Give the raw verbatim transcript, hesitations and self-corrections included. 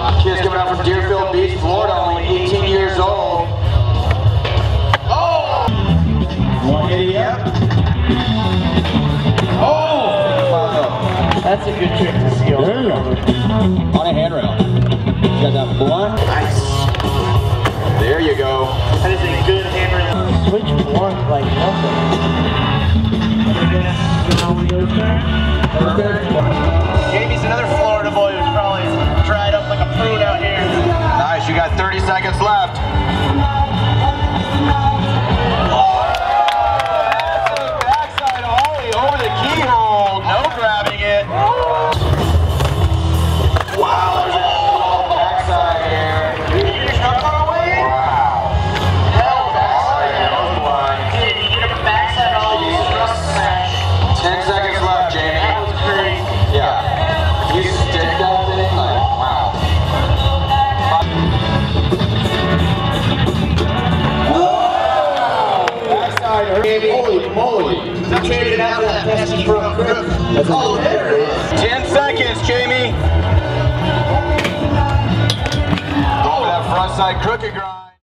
Kid's coming out from Deerfield Beach, Florida, only eighteen years old. Oh! One idiot. Oh! That's a good trick to see. There you go. On a handrail. You got that blunt. Nice. There you go. That is a good handrail. Switch blunt like nothing. Jamie's another Florida boy who's probably dried up like a prune out here. Nice, you got thirty seconds left. Oh, that's a backside ollie over the keyhole. No grabbing it. Wow, there's a backside here. Did you get a truck on the way? Wow. Hell, backside. That was blind. Did you get a backside ollie? Ten seconds left, Jamie. That was crazy. Yeah. You stick that thing like, wow. Whoa! Backside, Jamie. Holy moly. You traded it out for that pesky front crook. Oh, there it is. Ten seconds, Jamie. Go for that front side crooked grind.